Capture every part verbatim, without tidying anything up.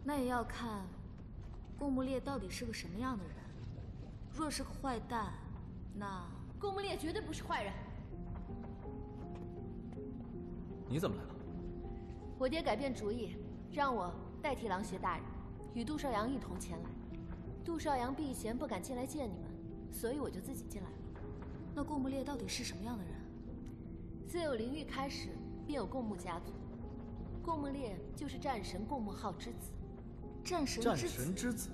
那也要看贡木烈到底是个什么样的人。若是个坏蛋，那贡木烈绝对不是坏人。 你怎么来了？ 我爹改变主意，让我代替狼穴大人，与杜少阳一同前来。杜少阳避嫌不敢进来见你们，所以我就自己进来了。 那贡木烈到底是什么样的人？ 自有灵域开始，便有贡木家族。贡木烈就是战神贡木浩之子。 战神战神之子。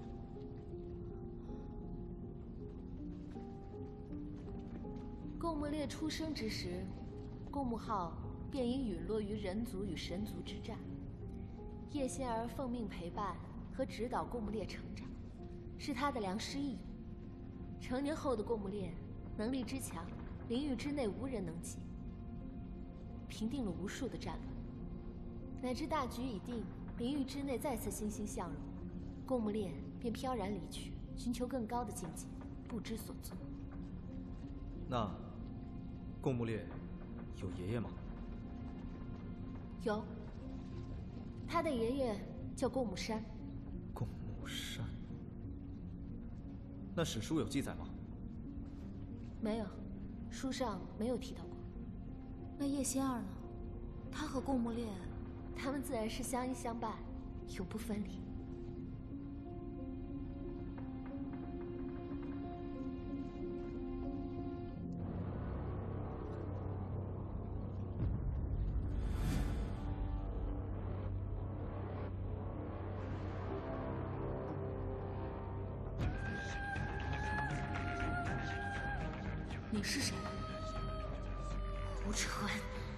贡木烈出生之时，贡木浩便已陨落于人族与神族之战。叶仙儿奉命陪伴和指导贡木烈成长，是他的良师益友。成年后的贡木烈能力之强，灵域之内无人能及，平定了无数的战乱，乃至大局已定，灵域之内再次欣欣向荣，贡木烈便飘然离去，寻求更高的境界，不知所踪。 那贡木烈有爷爷吗？ 有，他的爷爷叫贡木山。 贡木山？那史书有记载吗？ 没有，书上没有提到过。 那叶仙儿呢？她和贡木烈， 他们自然是相依相伴，永不分离。 你是谁？胡扯！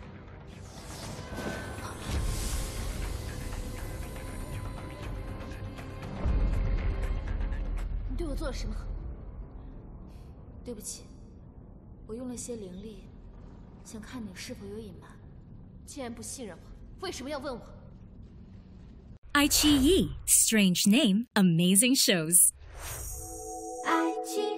你对我做了什么？ 对不起，我用了些灵力，想看你是否有隐瞒。 既然不信任我，为什么要问我 iQiyi, strange name, amazing shows. iQiyi